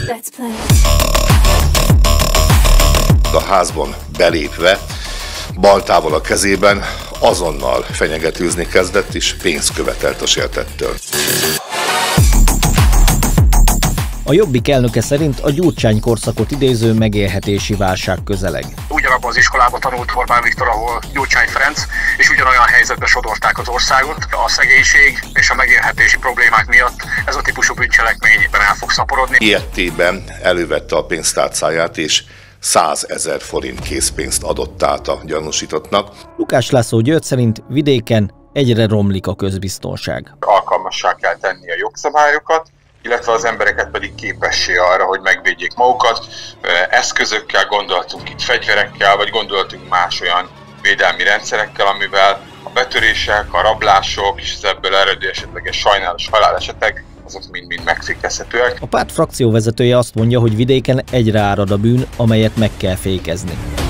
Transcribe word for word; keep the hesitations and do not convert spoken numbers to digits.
A házban belépve, baltával a kezében azonnal fenyegetőzni kezdett, és pénzt követelt a sértettől. A Jobbik elnöke szerint a Gyurcsány korszakot idéző megélhetési válság közeleg. Ugyanabban az iskolában tanult Orbán Viktor, ahol Gyurcsány Ferenc, és ugyanolyan helyzetbe sodorták az országot. A szegénység és a megélhetési problémák miatt ez a típusú bűncselekményben el fog szaporodni. Ilyetében elővette a pénztárcáját, és százezer forint készpénzt adott át a gyanúsítottnak. Lukács László György szerint vidéken egyre romlik a közbiztonság. Alkalmassá kell tenni a jogszabályokat, illetve az embereket pedig képessé arra, hogy megvédjék magukat. Eszközökkel, gondoltunk itt fegyverekkel, vagy gondoltunk más olyan védelmi rendszerekkel, amivel a betörések, a rablások és az ebből eredő esetleges sajnálatos halálesetek, azok mind-mind megfékezhetőek. A párt frakcióvezetője azt mondja, hogy vidéken egyre árad a bűn, amelyet meg kell fékezni.